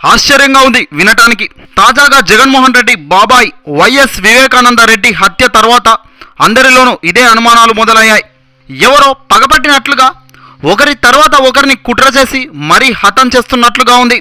ఆశ్చర్యంగా ఉంది వినటానికి. తాజాగా జగన్మోహన్ రెడ్డి బాబాయ్ వైఎస్ వివేకానంద రెడ్డి హత్య తర్వాత అందరిలోనూ ఇదే అనుమానాలు మొదలయ్యాయి. ఎవరో పగపట్టినట్లుగా ఒకరి తర్వాత ఒకరిని కుట్ర చేసి మరీ హతం చేస్తున్నట్లుగా ఉంది.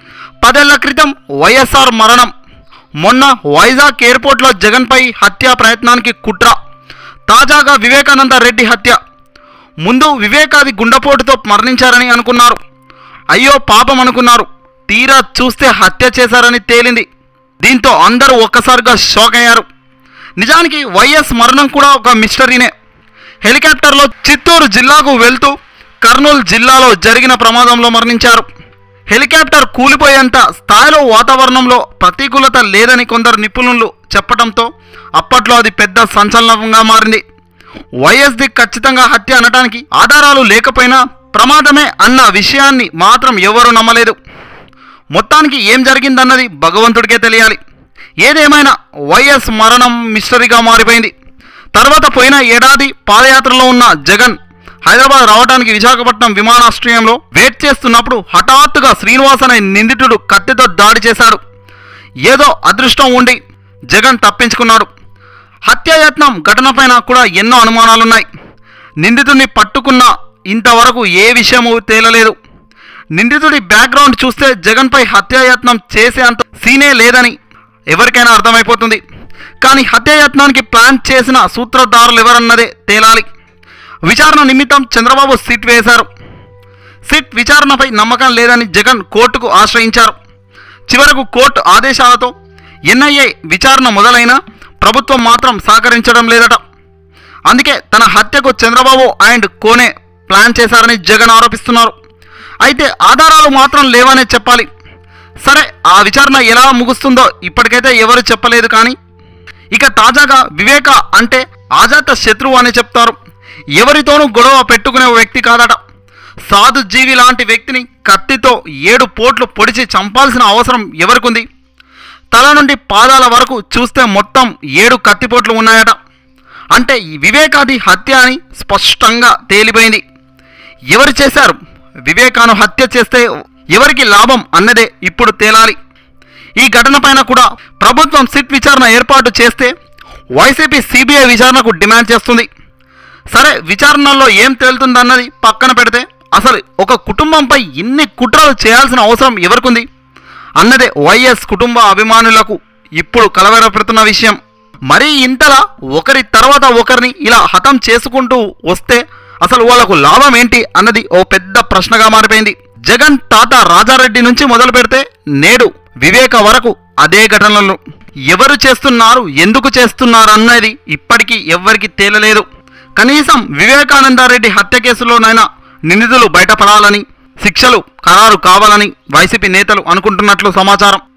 10 ఏళ్ల క్రితం వైఎస్ఆర్ మరణం, మొన్న వైజాగ్ ఎయిర్పోర్ట్లో జగన్పై హత్యా ప్రయత్నానికి కుట్ర, తాజాగా వివేకానంద రెడ్డి హత్య. ముందు వివేకాది గుండెపోటుతో మరణించారని అనుకున్నారు. అయ్యో పాపం అనుకున్నారు. తీరా చూస్తే హత్య చేశారని తేలింది. దీంతో అందరూ ఒక్కసారిగా షాక్ అయ్యారు. నిజానికి వైఎస్ మరణం కూడా ఒక మిస్టరీనే. హెలికాప్టర్లో చిత్తూరు జిల్లాకు వెళ్తూ కర్నూలు జిల్లాలో జరిగిన ప్రమాదంలో మరణించారు. హెలికాప్టర్ కూలిపోయేంత స్థాయిలో వాతావరణంలో ప్రతికూలత లేదని కొందరు నిపుణులు చెప్పడంతో అప్పట్లో అది పెద్ద సంచలనంగా మారింది. వైఎస్ది ఖచ్చితంగా హత్య అనటానికి ఆధారాలు లేకపోయినా ప్రమాదమే అన్న విషయాన్ని మాత్రం ఎవరూ నమ్మలేదు. మొత్తానికి ఏం జరిగిందన్నది భగవంతుడికే తెలియాలి. ఏదేమైనా వైఎస్ మరణం మిస్టరీగా మారిపోయింది. తర్వాత పోయిన ఏడాది పాదయాత్రలో ఉన్న జగన్ హైదరాబాద్ రావడానికి విశాఖపట్నం విమానాశ్రయంలో వెయిట్ చేస్తున్నప్పుడు హఠాత్తుగా శ్రీనివాస్ అనే నిందితుడు కత్తితో దాడి చేశాడు. ఏదో అదృష్టం ఉండి జగన్ తప్పించుకున్నాడు. హత్యాయత్నం ఘటనపైన కూడా ఎన్నో అనుమానాలున్నాయి. నిందితుడిని పట్టుకున్న ఇంతవరకు ఏ విషయమూ తేలలేదు. నిందితుడి బ్యాక్గ్రౌండ్ చూస్తే జగన్పై హత్యాయత్నం చేసే అంత సీనే లేదని ఎవరికైనా అర్థమైపోతుంది. కానీ హత్యాయత్నానికి ప్లాన్ చేసిన సూత్రధారులు ఎవరన్నదే తేలాలి. విచారణ నిమిత్తం చంద్రబాబు సిట్ వేశారు. సిట్ విచారణపై నమ్మకం లేదని జగన్ కోర్టుకు ఆశ్రయించారు. చివరకు కోర్టు ఆదేశాలతో ఎన్ఐఏ విచారణ మొదలైనా ప్రభుత్వం మాత్రం సహకరించడం లేదట. అందుకే తన హత్యకు చంద్రబాబు అండ్ కోనే ప్లాన్ చేశారని జగన్ ఆరోపిస్తున్నారు. అయితే ఆధారాలు మాత్రం లేవనే చెప్పాలి. సరే, ఆ విచారణ ఎలా ముగుస్తుందో ఇప్పటికైతే ఎవరు చెప్పలేదు. కానీ ఇక తాజాగా వివేక అంటే ఆజాత శత్రువు అని చెప్తారు. ఎవరితోనూ గొడవ పెట్టుకునే వ్యక్తి కాదట. సాధు జీవి లాంటి వ్యక్తిని కత్తితో 7 పోట్లు పొడిచి చంపాల్సిన అవసరం ఎవరికుంది? తల నుండి పాదాల వరకు చూస్తే మొత్తం 7 కత్తిపోట్లు ఉన్నాయట. అంటే ఈ వివేకాది హత్య అని స్పష్టంగా తేలిపోయింది. ఎవరు చేశారు? వివేకాను హత్య చేస్తే ఎవరికి లాభం అన్నదే ఇప్పుడు తేలాలి. ఈ ఘటనపైన కూడా ప్రభుత్వం సిట్ విచారణ ఏర్పాటు చేస్తే వైసీపీ సిబిఐ విచారణకు డిమాండ్ చేస్తుంది. సరే, విచారణలో ఏం తేలుతుందన్నది పక్కన పెడితే అసలు ఒక కుటుంబంపై ఇన్ని కుట్రలు చేయాల్సిన అవసరం ఎవరికుంది అన్నదే వైఎస్ కుటుంబ అభిమానులకు ఇప్పుడు కలవరపెడుతున్న విషయం. మరీ ఇంతలా ఒకరి తర్వాత ఒకరిని ఇలా హతం చేసుకుంటూ వస్తే అసలు వాళ్లకు లాభం ఏంటి అన్నది ఓ పెద్ద ప్రశ్నగా మారిపోయింది. జగన్ తాత రాజారెడ్డి నుంచి మొదలు పెడితే నేడు వివేక వరకు అదే ఘటనలు ఎవరు చేస్తున్నారు, ఎందుకు చేస్తున్నారు అన్నది ఇప్పటికీ ఎవ్వరికి తేలలేదు. కనీసం వివేకానందరెడ్డి హత్య కేసులోనైనా నిందితులు బయటపడాలని, శిక్షలు ఖరారు కావాలని వైసీపీ నేతలు అనుకుంటున్నట్లు సమాచారం.